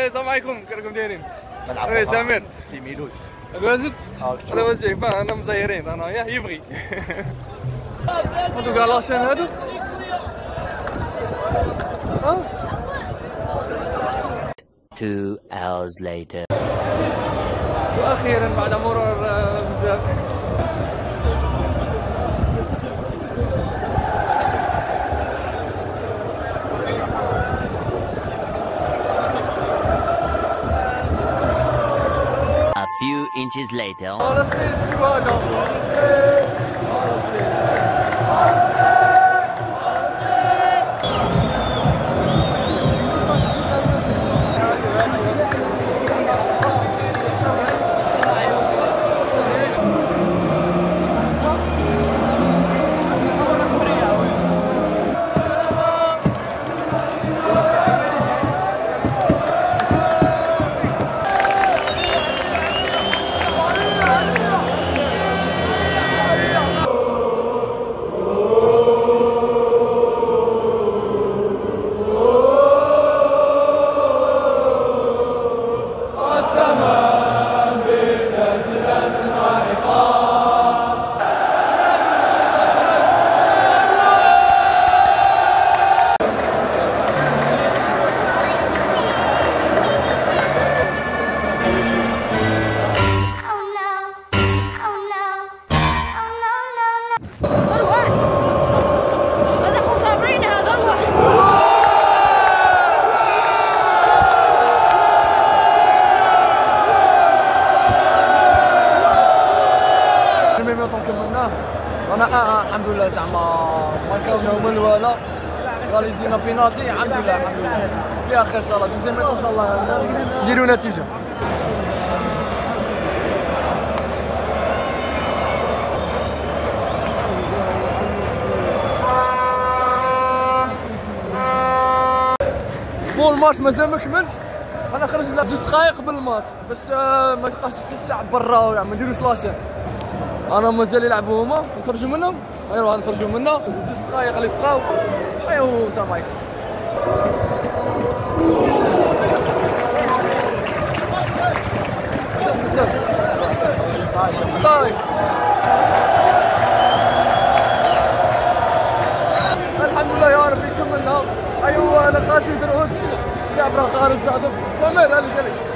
السلام عليكم، كيراكم دايرين؟ وي سمير تيميلوج الواجد انا واجد انا مزيرين انا يبغي هادو كاع لاشين هادو Two hours later. واخيرا بعد مرور بزاف A few inches later. انا الحمد لله زعما ما كاونا هما الوالا غاليزينا بينالتي الحمد لله فيها خير ان شاء الله دوزيام ان شاء الله نديروا نتيجه بون الماتش مازال ما كملش انا خرجنا 2 دقائق قبل الماتش باش ما تبقاش شي ساعه برا يعني ما نديروش لاشين انا مازال يلعبوا هما نخرجوا منهم ايوا نخرجوا منا 2 دقائق اللي بقاو ايوا السلام عليكم صاي الحمد لله يا ربي كملنا ايوا انا قاسي دروج الشعب راه خارج زادو سمير هاني قال لي